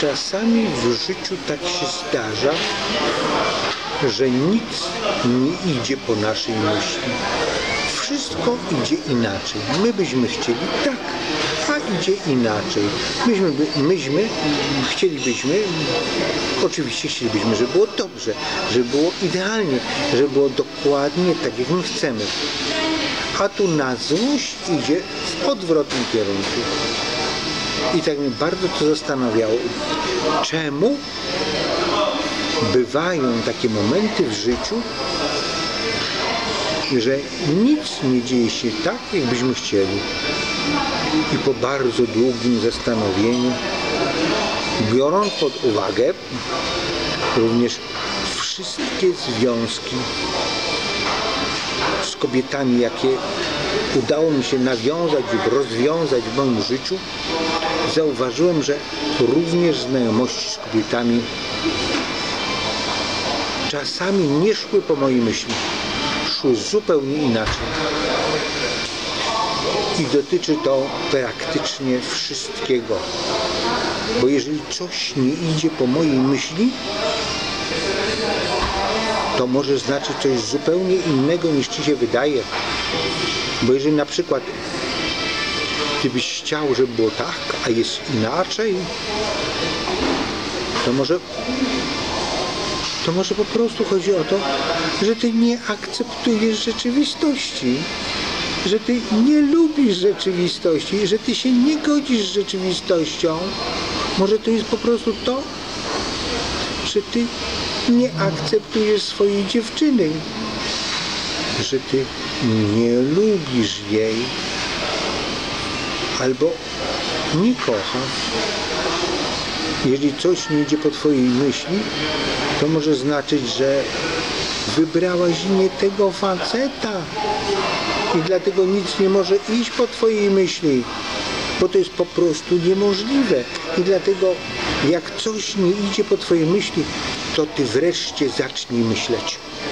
Czasami w życiu tak się zdarza, że nic nie idzie po naszej myśli. Wszystko idzie inaczej. My byśmy chcieli tak, a idzie inaczej. Oczywiście chcielibyśmy, żeby było dobrze, żeby było idealnie, żeby było dokładnie tak, jak my chcemy. A tu na złość idzie w odwrotnym kierunku. I tak mnie bardzo to zastanawiało, czemu bywają takie momenty w życiu, że nic nie dzieje się tak, jakbyśmy chcieli. I po bardzo długim zastanowieniu, biorąc pod uwagę również wszystkie związki z kobietami, jakie udało mi się nawiązać lub rozwiązać w moim życiu, zauważyłem, że również znajomości z kobietami czasami nie szły po mojej myśli. Szły zupełnie inaczej. I dotyczy to praktycznie wszystkiego. Bo jeżeli coś nie idzie po mojej myśli, to może znaczyć coś zupełnie innego, niż ci się wydaje. Bo jeżeli na przykład ty byś chciał, żeby było tak, a jest inaczej, to może po prostu chodzi o to, że ty nie akceptujesz rzeczywistości, że ty nie lubisz rzeczywistości, że ty się nie godzisz z rzeczywistością. Może to jest po prostu to, że ty nie akceptujesz swojej dziewczyny, że ty nie lubisz jej albo nie kochasz. Jeżeli coś nie idzie po twojej myśli, to może znaczyć, że wybrałaś nie tego faceta i dlatego nic nie może iść po twojej myśli, bo to jest po prostu niemożliwe. I dlatego jak coś nie idzie po twojej myśli, to ty wreszcie zacznij myśleć.